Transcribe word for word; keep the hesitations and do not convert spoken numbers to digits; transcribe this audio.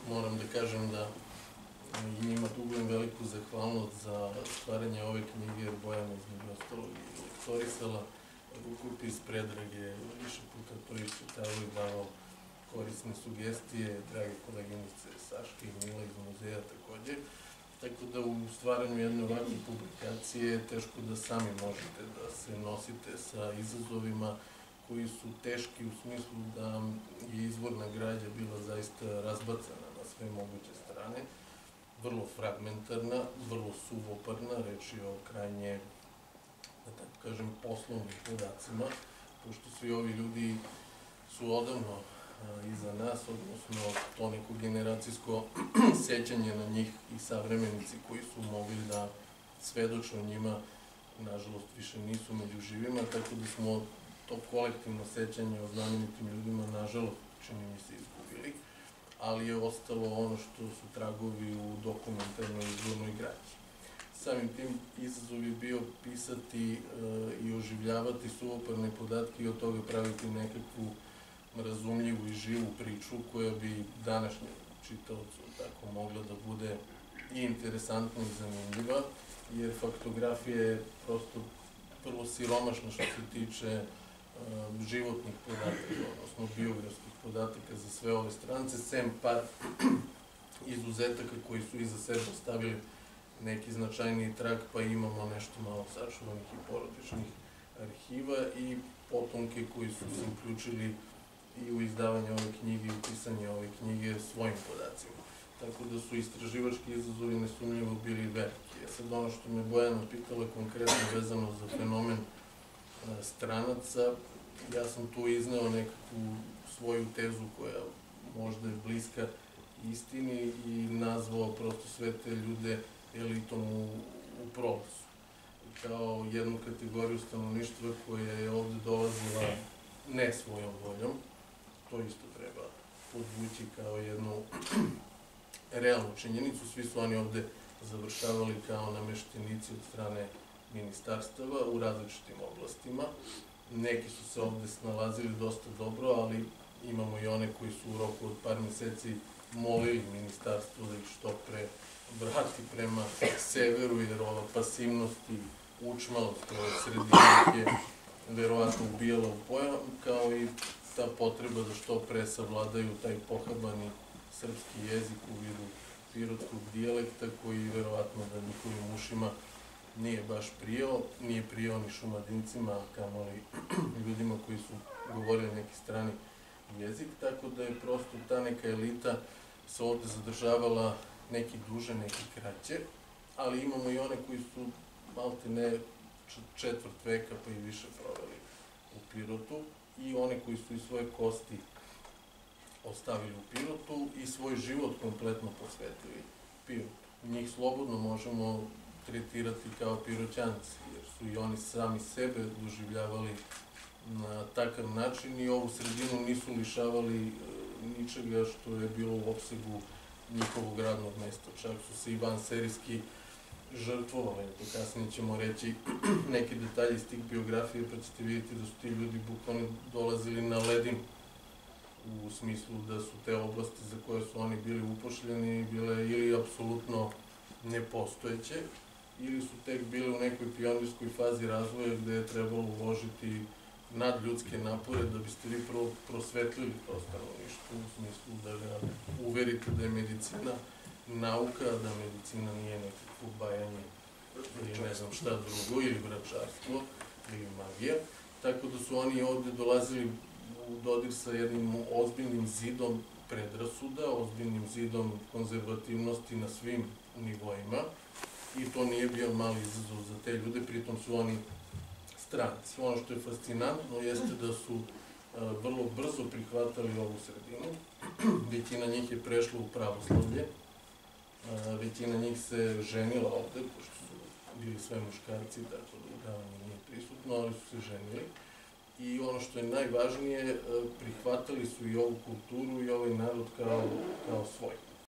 moram da kažem da i njima dugujem veliku zahvalnost za stvaranje ove knjige, jer Bojana između ostalog i lektorisala rukopis Predrage, više puta to iščitavao i davao korisne sugestije, drage koleginice Saške i Mila iz muzeja takođe. Tako da u stvaranju jedne ovakve publikacije je teško da sami možete da se nosite sa izazovima koji su teški u smislu da je izvorna građa bila zaista razbacana na sve moguće strane, vrlo fragmentarna, vrlo suvoparna, reč je o krajnje, da tako kažem, poslovnim podacima, pošto svi ovi ljudi su odavno iza nas, odnosno to neko generacijsko sećanje na njih i savremenici koji su mogli da svedoče o njima, nažalost, više nisu među živima, tako da smo to kolektivno sećanje o znamenitim ljudima, nažalost, čini mi se, izgubili, ali je ostalo ono što su tragovi u dokumentarnoj izvornoj građi. Samim tim izazov je bio pisati i oživljavati suvoparne podatke i od toga praviti nekakvu razumljivu i živu priču koja bi današnjem čitaocu tako mogla da bude i interesantna i zanimljiva, jer faktografija je prosto prvo siromašna što se tiče životnih podataka, odnosno biografskih podataka za sve ove strance, sem par izuzetaka koji su iza sebe ostavili neki značajniji trag, pa imamo nešto malo sačuvanih i porodičnih arhiva i potomke koji su se uključili i u izdavanje ove knjige i u pisanje ove knjige svojim podacima. Tako da su istraživački izazovi nesumnjivo bili veliki. Sad ono što me Bojana pitala konkretno vezano za fenomen stranaca, ja sam tu izneo nekakvu svoju tezu koja možda je bliska istini i nazvao prosto sve te ljude elitom u, u prolazu. Kao jednu kategoriju stanovništva koja je ovde dolazila ne svojom voljom, to isto treba podvući kao jednu realnu činjenicu. Svi su oni ovde završavali kao nameštenici od strane ministarstava u različitim oblastima. Neki su se ovde snalazili dosta dobro, ali imamo i one koji su u roku od par meseci molili ministarstvo da ih što pre vrati prema severu, jer ova pasivnost i učmalost ove sredine je verovatno ubijala u pojam, kao i ta potreba da što pre savladaju taj pohabani srpski jezik u vidu pirotskog dijalekta, koji verovatno da njihovim ušima nije baš prijao, nije prijao ni Šumadincima, kamoli ljudima koji su govorili neki strani jezik, tako da je prosto ta neka elita se ovde zadržavala neki duže, neki kraće, ali imamo i one koji su malte ne četvrt veka pa i više proveli u Pirotu i one koji su i svoje kosti ostavili u Pirotu i svoj život kompletno posvetili Pirotu. Njih slobodno možemo tretirati kao Piroćanci, jer su i oni sami sebe doživljavali na takav način i ovu sredinu nisu lišavali ničega što je bilo u opsegu njihovog radnog mesta. Čak su se i vanserijski žrtvovali, to kasnije ćemo reći neki detalji iz tih biografije, pa ćete vidjeti da su ti ljudi bukvalno dolazili na ledinu, u smislu da su te oblasti za koje su oni bili upošljeni bile ili apsolutno nepostojeće, ili su tek bile u nekoj pionirskoj fazi razvoja gde je trebalo uložiti nadljudske napore da biste vi prvo prosvetlili to stanovništvo, u smislu da ga uverite da je medicina nauka, da medicina nije nekakvo bajanje ili ne znam šta drugo, ili vračarstvo, ili magija. Tako da su oni ovde dolazili u dodir sa jednim ozbiljnim zidom predrasuda, ozbiljnim zidom konzervativnosti na svim nivoima i to nije bio mali izazov za te ljude, pritom su oni stranci. Ono što je fascinantno jeste da su vrlo brzo prihvatali ovu sredinu, većina njih je prešla u pravoslavlje, većina njih se ženila ovde, pošto su bili sve muškarci, tako da udavanje nije prisutno, ali su se ženili. I ono što je najvažnije, prihvatali su i ovu kulturu i ovaj narod kao svoj.